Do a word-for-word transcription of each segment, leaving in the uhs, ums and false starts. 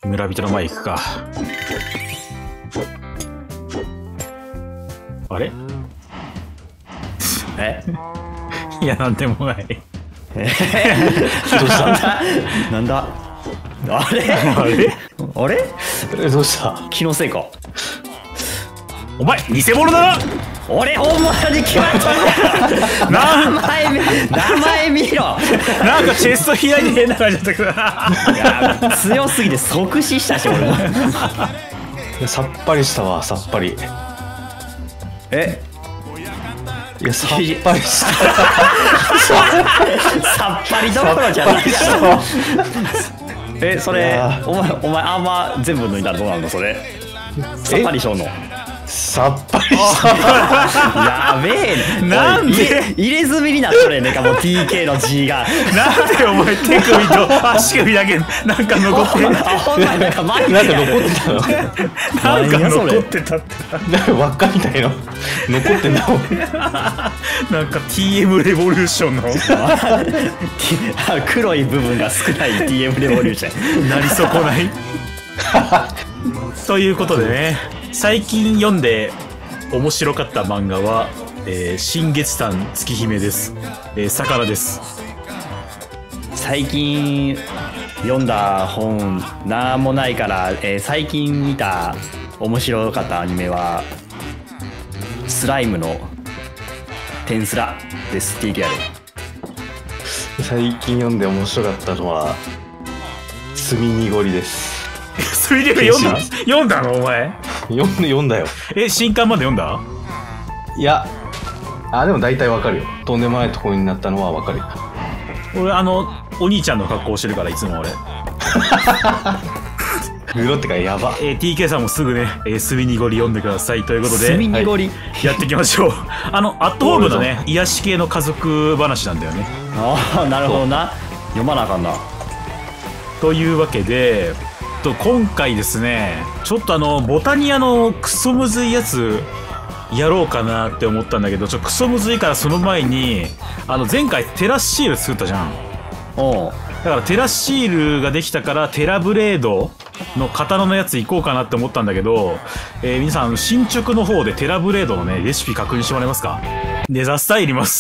村人の前行くか。あれえいや、なんでもない。 えどうしたなんだあれあれあれえ、どうした？ 気のせいか。 お前、偽物だな。 俺本物に決まった名前見名前見ろ。 なんかチェスト左に変な感じだったけどな。 いや強すぎて即死したし俺も。 いや、さっぱりしたわ、さっぱり。 えいや、さっぱりした。 さっぱりどころじゃない。えそれお前お前あんま全部抜いたらどうなるのそれ。さっぱりしょうの。 さっぱりした。 やべえね。 なんで入れ入れ墨になっとるやねんかもう ティーケー の G が。 なんでお前手首と足首だけなんか残ってる。 あほんまになんか前になんか残ってたの？ なんか残ってたって。 なんか輪っかみたいの残ってんだもん。 なんか ティーエム レボリューションの黒い部分が少ない ティーエム レボリューション。 なり損ない。ということでね、最近読んで面白かった漫画は、えー、新月譚月姫です。えー、魚です。 最近読んだ本なんもないから、えー、最近見た面白かったアニメはスライムのテンスラです。 ティーケー やる。 最近読んで面白かったのは墨濁りです。 それで読んだ読んだのお前。 読んで読んだよ。 え、新刊まで読んだ？ いや、あ、でも大体わかるよ。とんでもないところになったのはわかるよ。 俺あのお兄ちゃんの格好してるからいつも俺。 グロってかやば。 えー、ティーケー さんもすぐね、えー、墨濁り読んでくださいということで墨濁り、 はい、やっていきましょう。あのアットホームのね癒し系の家族話なんだよね。 ああなるほどな。読まなあかんな。 というわけでと今回ですね、ちょっとあのボタニアのクソむずいやつやろうかなって思ったんだけど、ちょっとクソむずいからその前にあの前回テラシール作ったじゃん。 おうだからテラシールができたからテラブレードの刀のやついこうかなって思ったんだけど、えー、皆さん進捗の方でテラブレードのねレシピ確認してもらえますか？ネザスタイいります。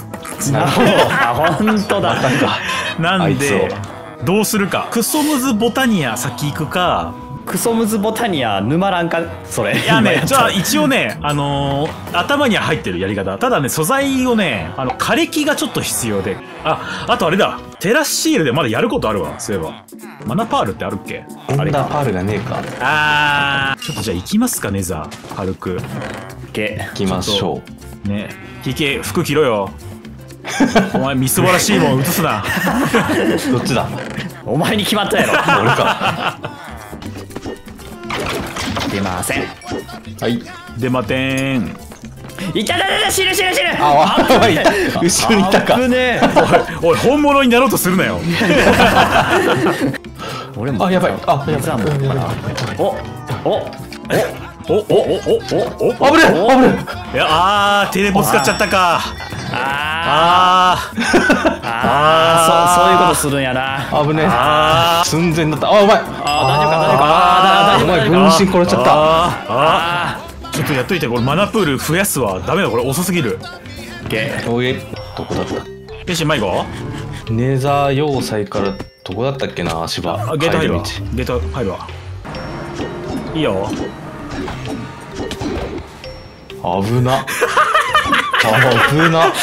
なるほど。あ本当だ。 なんでどうするか。クソムズボタニア先行くか。 クソムズボタニア沼らんかそれ。 いやね、じゃあ一応ね、あのー、頭には入ってるやり方。ただね、素材をね、あの枯れ木がちょっと必要で、ああとあれだ、テラシールでまだやることあるわ。そういえばマナパールってあるっけ？ あれだパールがねえか。 あーちょっとじゃあ行きますかネザー軽く。 け行きましょうね。 ティーケー 服着ろよ。お前みすぼらしいもん映すな。 どっちだ？ お前に決まったやろ。 俺か。 出ません。 はい。 出まてん。 いたたたた、死ぬ死ぬ死ぬ。 ああ、いた。後ろにいたか。 危ねえ。 おいおい本物になろうとするなよ。 俺もあ、やばい。あ、やばい。 おおおおおおおおお危ねえ危ねえ。いやあーテレポ使っちゃったか。 ああーあそうそういうことするんやな。 え。危ねえ。 あ寸前だった。あ、お前。 あー大丈夫か大丈夫か。あーお前大丈夫か。 分身殺しちゃった。 ああーちょっとやっといて。これマナプール増やすわ。ダメだこれ遅すぎる。 ーけおい、どこだった？ よし迷子。 ネザー要塞からどこだったっけな、足場。 あゲート入るわ。 帰りゲート入るわ。いいよ。 道。危な。危な。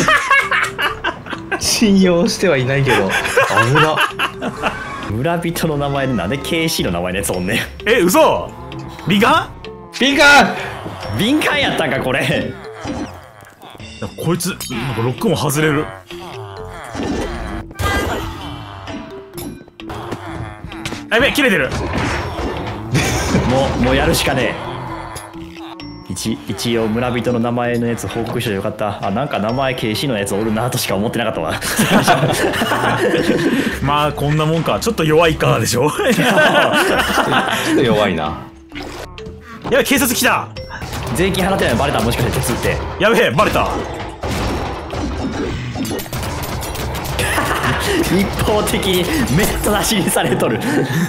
信用してはいないけど危な。 村人の名前でなんで ケーシー の名前のやつおんねん。 え嘘。敏感？ ピンカ敏感やったんかこれ。 こいつなんかロックも外れる。あやべ切れてる。 もうもうやるしかねえ。一, 一応村人の名前のやつ報告してよかった。あなんか名前 ケーシー のやつおるなとしか思ってなかったわ。 まあこんなもんか。ちょっと弱いかでしょ。 ちょっと弱いな。 やべ警察来た。 税金払ってないのバレた。もしかして手つって。 やべえバレた。 一方的にめっとなしにされとる。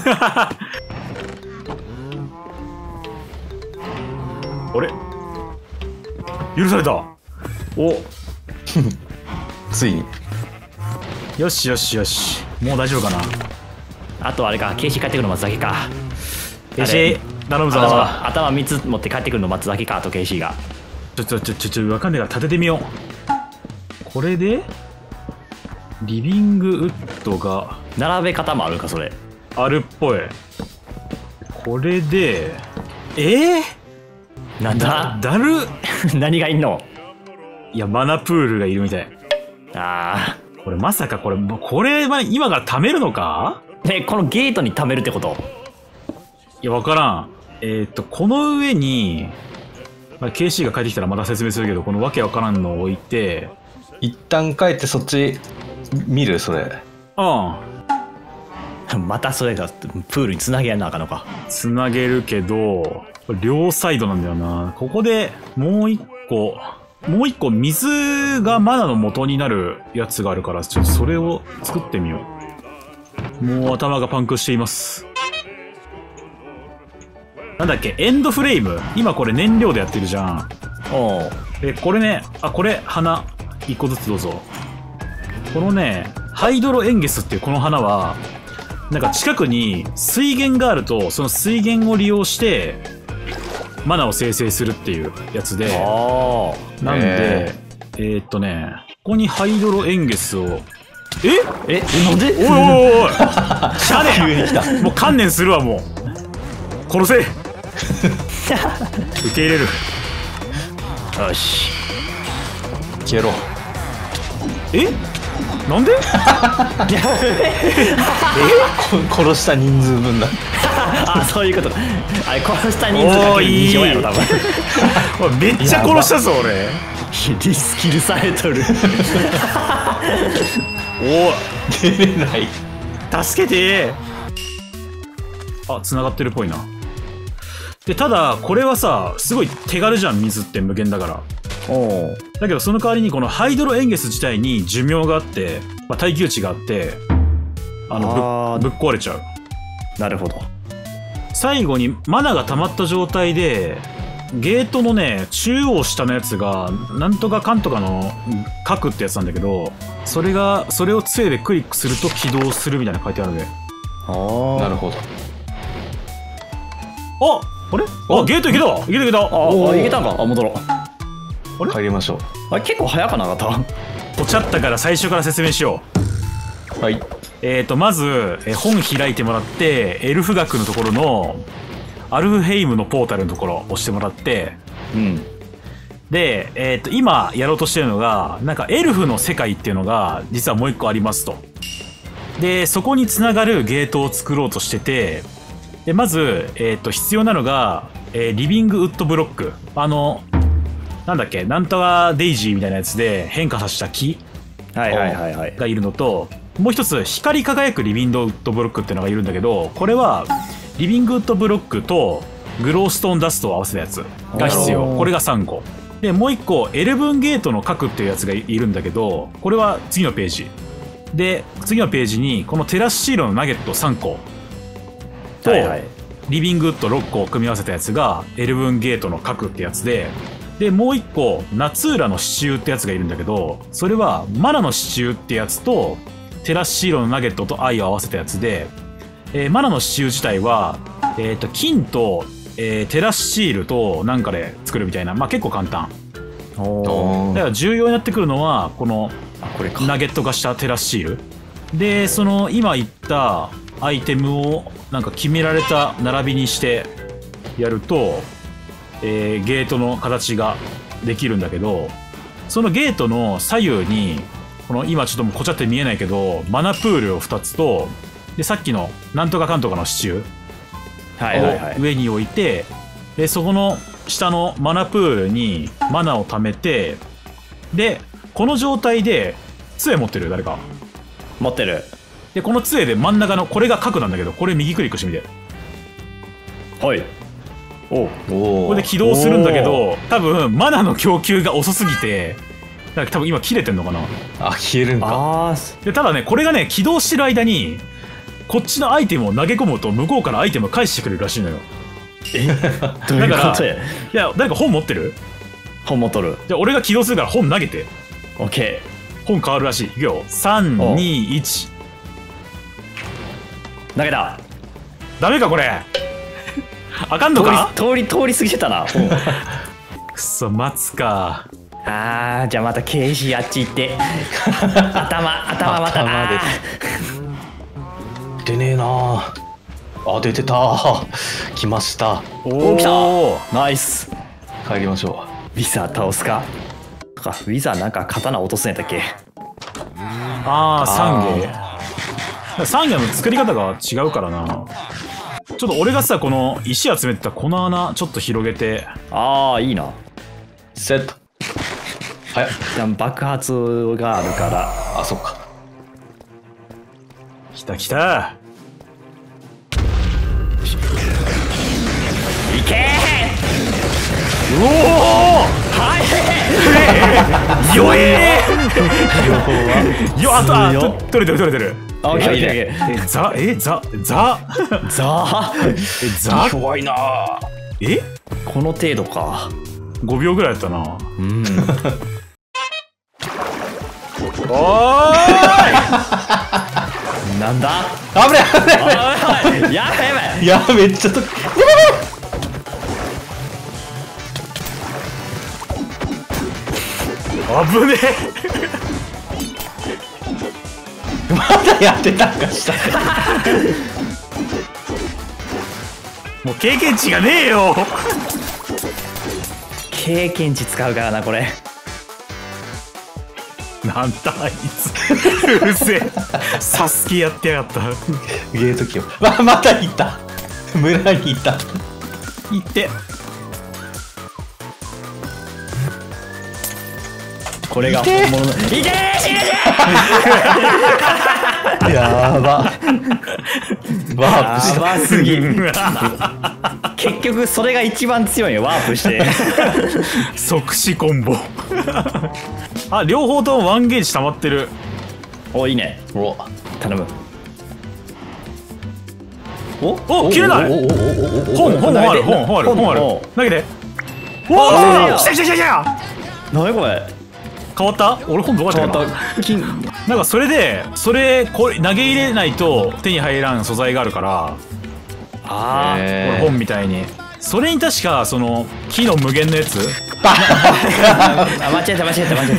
あれ許された。おついに。 よしよしよし、もう大丈夫かな。 あとあれか、ケイシー帰ってくるの待つだけか。 ケイシー頼むぞ。 頭頭みっつ持って帰ってくるの待つだけか、あとケイシーが。 ちょちょちょちょちょ、わかんないから立ててみよう。これでリビングウッドが並べ方もあるか、それ。 あるっぽい。これでえー、 なんだだる何がいんの。 いや、マナプールがいるみたい。 あこれまさかこれこれは今から貯めるのか。 あ。ね、このゲートに貯めるってこと。 いや、わからん。えーっとこの上に、まあ、ケーシー が帰ってきたらまた説明するけど、このわけわからんのを置いて、 一旦帰ってそっち見るそれ。 うんまたそれがプールにつなげやんなあかんのか。 つなげるけど、これ両サイドなんだよな。ここでもう一個もう一個水がマナの元になるやつがあるから、ちょっとそれを作ってみよう。もう頭がパンクしています。なんだっけ、エンドフレーム。今これ燃料でやってるじゃん。 おう。 でこれね、あ、これ花一個ずつどうぞ。このね、ハイドロエンゲスっていうこの花はなんか近くに水源があると、その水源を利用してマナを生成するっていうやつで、 あなんで、えー、っとね、ここにハイドロエンゲスを、ええ、なんで。 おいおいおいおいシャネもう観念するわ、もう殺せ受け入れる。 よし。 消えろ。 えなんでこ殺した人数分だ。 あ、そういうこと。あれ殺した人数かけるに乗やろ多分。 おいめっちゃ殺したぞ俺。 リスキルされとる。 お出れない。 い助けて。あ、繋がってるっぽいな。でただこれはさ、すごい手軽じゃん、水って無限だから。 おう。 だけどその代わりにこのハイドロエンゲス自体に寿命があって、まあ、耐久値があって、あのあーぶぶっ壊れちゃう。 なるほど。 最後にマナが溜まった状態でゲートのね、中央下のやつがなんとかかんとかの核ってやつなんだけど、それがそれを杖でクリックすると起動するみたいなの書いてあるんで。 ああ。 なるほど。 ああれあ、ゲート行けた行けた行けた。 ああ、いけたんか。あ、戻ろう。 帰りましょあれ結構早かなかった。 ポチャったから最初から説明しよう。 う。はい。 えーとまずえ本開いてもらって、エルフ学のところのアルフヘイムのポータルのところを押してもらって、 うん。 で、えーと今やろうとしてるのが、なんかエルフの世界っていうのが実はもう一個ありますと。でそこにつながるゲートを作ろうとしてて、でまず、えーと必要なのが、えーリビングウッドブロック。あのなんだっけ、なんとかデイジーみたいなやつで変化させた木はいはいはいはい。 がいるのと、もう一つ光り輝くリビングウッドブロックっていうのがいるんだけど、これはリビングウッドブロックとグローストーンダストを合わせたやつが必要。 おーこれがさんこで、もう一個エルブンゲートの核っていうやつがいるんだけど、これは次のページで、次のページにこのテラスシールのナゲットさんこと、 はいはい。 リビングウッドろっこを組み合わせたやつがエルブンゲートの核ってやつで、でもう一個夏浦の支柱ってやつがいるんだけど、それはマナの支柱ってやつとテラスシーロのナゲットと愛を合わせたやつで、えーマナの支柱自体は、えー、と金と、えーテラスシールとなんかで作るみたいな、まあ結構簡単おー。 だから重要になってくるのはこのあ、これか。 ナゲット化したテラスシールで、その今言ったアイテムをなんか決められた並びにしてやると、えーゲートの形ができるんだけど、そのゲートの左右にこの今ちょっともうこちゃって見えないけどマナプールをふたつと、でさっきのなんとかかんとかの支柱はいはいはい。 を上に置いて、でそこの下のマナプールにマナを貯めて、でこの状態で杖持ってる誰か持ってる。 でこの杖で真ん中のこれが角なんだけど、これ右クリックしてみて。 はい。おう。 おお。 これで起動するんだけど、多分マナの供給が遅すぎてなんか多分今切れてんのかな。 あ、消えるんか。 ああ、 でただねこれがね起動してる間にこっちのアイテムを投げ込むと向こうからアイテムを返してくれるらしいのよ。 えどういうだからことや。 いや誰か本持ってる？ 本も取る。 じゃあ俺が起動するから本投げて。 オッケ本変わるらしい。いくよ。さんにいち。 ー。投げた。 ダメかこれ。あかんの通りか。 通り通り過ぎてたな。本くそ待つか。 あー、じゃあまたケイシあっち行って頭頭また頭で出ねえなあ。あ、出てた。来ました。 おー、来おた。ナイス。 帰りましょウィザー倒すか。かウィザーなんか刀落とすんやったっけ。 ああ三芸。三芸の作り方が違うからな。ちょっと俺がさこの石集めてたこの穴ちょっと広げて。 ああ、いいな。 う。セット。はい。 じゃあ爆発があるから。 あ、そっか。 きたきた。 いけうおおはいよえ両方は。 ーよあとあ強と取れてる取れてる。 あ、オッケーオッケーオッケえザえザザー。ザえザ怖いなあ。 えこの程度か。 ごびょうぐらいやったな。 うんおーなんだ。 危ない危ない。 おいおいやばいやばい。 いや、めっちゃと。 危ねまだやってたんかした。 え。もう経験値がねえよ。 経験値使うからなこれ。 なんだあいつ。うるせえ。サスケやってやがった。 ゲート機を。ままた行った。村にいた。 行って。 これが本物の。いけー。 やば。ワープしやた。 ばすぎ。結局それが一番強いよ、ワープして即死コンボ。あ両方ともワンゲージ溜まってる。 お、いいね。 お頼む。 おお切れない。 おおおおおお本本ある本本ある本ある。投げて。おお来た来た来た来た。 何これ。 変わった？俺本どうやって変わるの？ った。金。 なんかそれでそれこれ投げ入れないと手に入らん素材があるからああ。 へー俺本みたいにそれに確かその木の無限のやつあ、間違えた間違えた間違え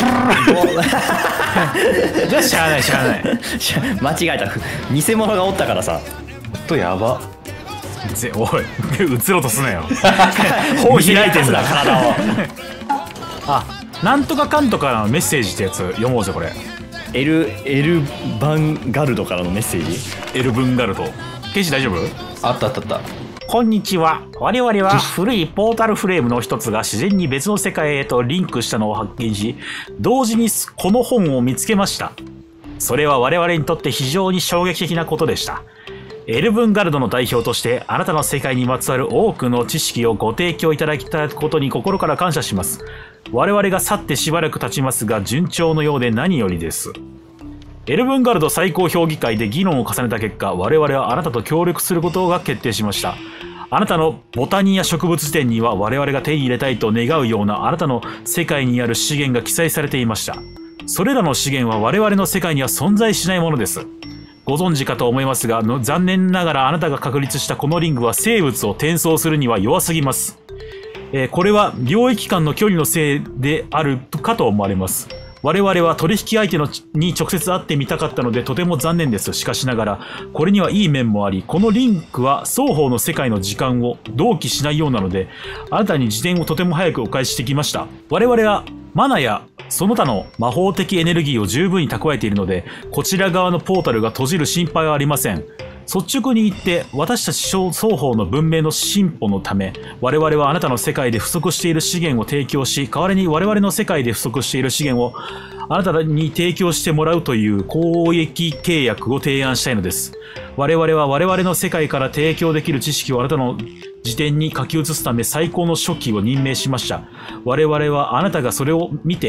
じゃあしゃあないしゃあないた。間違えた。偽物がおったからさ。 ほんとやば。 ぜおい映ろうとすなよ本開いてんだ体を。 あなんとかかんとかのメッセージってやつ読もうぜこれ。 エルエルバンガルドからのメッセージ。 エルブンガルトケイシ大丈夫？ あったあったあった。 こんにちは。我々は古いポータルフレームの一つが自然に別の世界へとリンクしたのを発見し、同時にこの本を見つけました。それは我々にとって非常に衝撃的なことでした。エルブンガルドの代表としてあなたの世界にまつわる多くの知識をご提供いただきたことに心から感謝します。我々が去ってしばらく経ちますが順調のようで何よりです。エルブンガルド最高評議会で議論を重ねた結果、我々はあなたと協力することが決定しました。あなたのボタニア植物辞典には我々が手に入れたいと願うようなあなたの世界にある資源が記載されていました。それらの資源は我々の世界には存在しないものです。ご存知かと思いますが、の残念ながらあなたが確立したこのリングは生物を転送するには弱すぎます。えー、これは領域間の距離のせいであるかと思われます。我々は取引相手のに直接会ってみたかったのでとても残念です。しかしながら、これにはいい面もあり、このリンクは双方の世界の時間を同期しないようなので、あなたに時点をとても早くお返ししてきました。我々はマナやその他の魔法的エネルギーを十分に蓄えているので、こちら側のポータルが閉じる心配はありません。率直に言って、私たち双方の文明の進歩のため、我々はあなたの世界で不足している資源を提供し、代わりに我々の世界で不足している資源をあなたに提供してもらうという交易契約を提案したいのです。我々は我々の世界から提供できる知識をあなたの辞典に書き写すため最高の書記を任命しました。我々はあなたがそれを見て、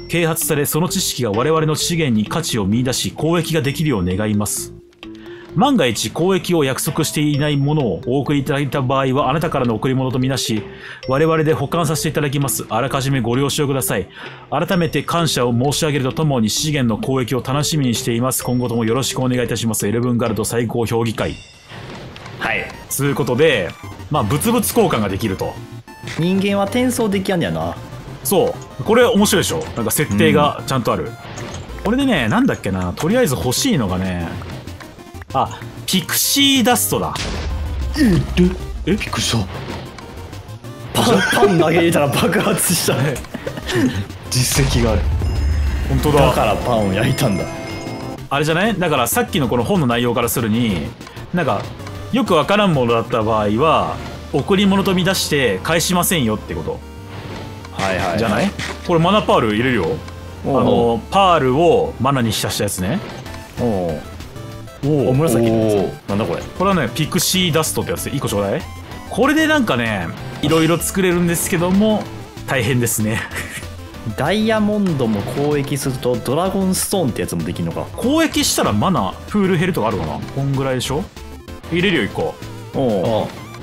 啓発され、その知識が我々の資源に価値を見出し、交易ができるよう願います。万が一交易を約束していないものをお送りいただいた場合は、あなたからの贈り物とみなし、我々で保管させていただきます。あらかじめご了承ください。改めて感謝を申し上げるとともに、資源の交易を楽しみにしています。今後ともよろしくお願いいたします。エレブンガルド最高評議会。 はい。 つうことで、まあ、物々交換ができると。 人間は転送できやんねやな。 そう。これ面白いでしょ。なんか設定がちゃんとある。うん、これでね、なんだっけな、とりあえず欲しいのがね、あ、ピクシーダストだ。 え、え、びっくりした。 パン、パン投げ入れたら爆発したね。 実績がある。 本当だ。 だからパンを焼いたんだ。 あれじゃない？だからさっきのこの本の内容からするに、なんかよくわからんものだった場合は贈り物と見出して返しませんよってこと。 はいはい、はい。 じゃない？これマナパール入れるよ。あのパールをマナに浸したやつね。 おお。おお、紫のやつ。なんだこれ。 これはね、ピクシーダストってやつでいっこちょうだい。これでなんかね、いろいろ作れるんですけども大変ですね。 ダイヤモンドも交易するとドラゴンストーンってやつもできるのか。 交易したらマナプール減るとかあるかな。こんぐらいでしょ。入れるよいっこ。 おお。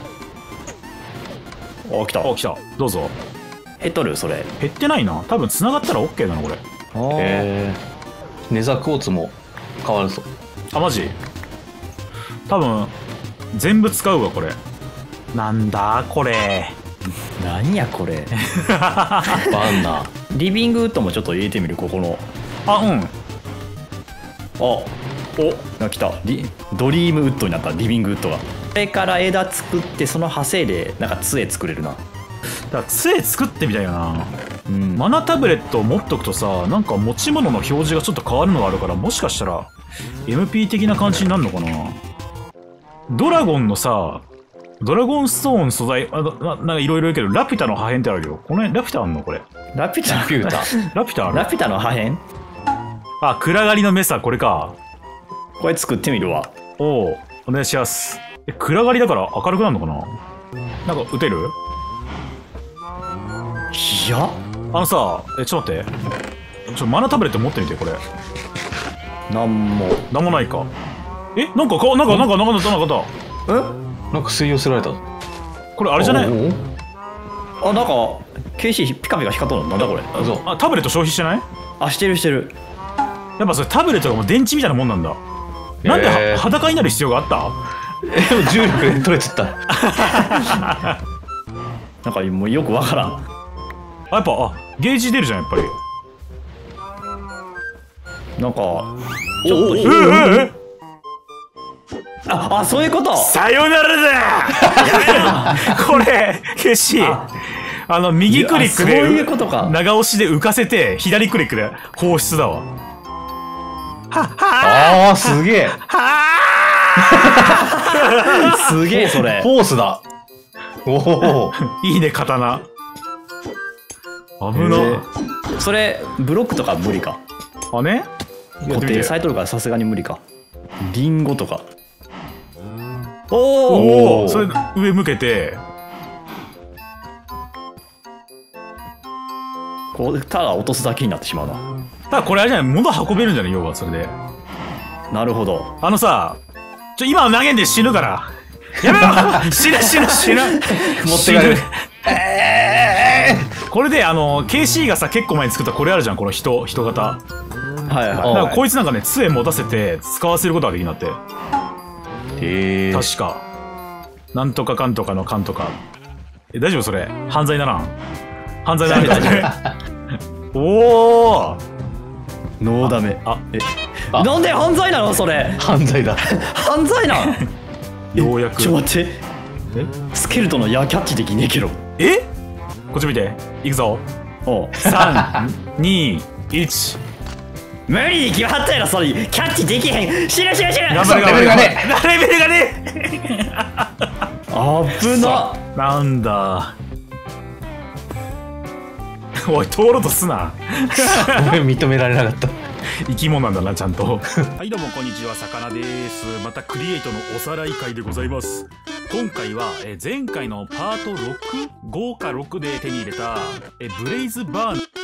あ、来た。 あ、来た。どうぞ。 減っとるそれ。 減ってないな。多分繋がったら OK だなこれ。 へえ。ネザクォーツも変わるぞ。 あ、マジ？多分全部使うわこれ。なんだこれ。 なんやこれ。 バンナー。 リビングウッドもちょっと入れてみる。ここの。 あ、うん。 あ、お、あ、来た。リドリームウッドになった。リビングウッドが。これから枝作ってその派生でなんか杖作れるな。 だから杖作ってみたいよな。 うん、 マナタブレットを持っとくとさ、なんか持ち物の表示がちょっと変わるのがあるから、もしかしたら エムピー 的な感じになるのかな。ドラゴンのさ、ドラゴンストーン素材、あななんかいろいろ言うけど、ラピュタの破片ってあるよ。この辺ラピュタあんのこれ。 ラピュタラピュタラピュタある。 ラピュタの破片。 あ、暗がりのメサ、これか。 これ作ってみるわ。 おお、お願いします。え、暗がりだから明るくなるのかな。なんか撃てる？ いや、 あのさ、え、ちょっと待って。ちょっとマナタブレット持ってみて、これ。 なんも。 なんもないか。え、なんか、か、なんか、なんか、なんか、なんか、なんか、 え？ なんか吸い寄せられた。 これあれじゃない？ あ、なんか ケーシー ピカピカ光っとるの。なんだこれ。 あ、そう。 あ、タブレット消費してない？ あ、してるしてる。 やっぱそれタブレットがもう電池みたいなもんなんだ。なんでは裸になる必要があった？ え、でも重力で取れちゃった。 なんかもうよくわからん。 あ、やっぱ、あ、ゲージ出るじゃん、やっぱり。 なんかちょっとえええああ、そういうこと。 さよならだ。やめろ。これ消し、あの右クリックで、 そういうことか。 長押しで浮かせて左クリックで放出だわ。はっはああ、すげえ。 すげえそれ。 フォースだ。おお。 いいね、刀。危な。 それブロックとか無理か。 あね。 固定されとるからさすがに無理か。リンゴとか。 おおお。それ上向けて。 こうただ落とすだけになってしまうな。 ただこれあれじゃない、物運べるんじゃない、要はそれで。 なるほど。 あのさ、ちょ今は投げんで死ぬから。やめろ。死ぬ死ぬ死ぬ。 持ってかれる。 これであの ケーシー がさ結構前に作ったこれあるじゃん、この人人型。 はいはい。 だからこいつなんかね杖持たせて使わせることができるなって。 へえ。 確か。なんとかかんとかのかんとか。え、大丈夫それ？犯罪ならん。犯罪ならん。おお。 ノーダメ。 あ、え、 なんで犯罪なのそれ。 犯罪だ。 犯罪なん。 ようやく。 ちょ待って。え？スケルトンの矢キャッチできねえけど。 え？こっち見て。いくぞ。 おう。 さん、に、いち。 無理に決まったやろそれ。キャッチできへん。死ぬ死ぬ死ぬ。 頑張れ頑張れ。 レベルがね。 レベルがね。 危な。 なんだ。おい、通ろうとすな。 俺認められなかった。 生き物なんだな、ちゃんと。はいどうもこんにちは、さかなです。またクリエイトのおさらい会でございます。今回はえ前回のパートろく、ごかろくで手に入れたえブレイズバーン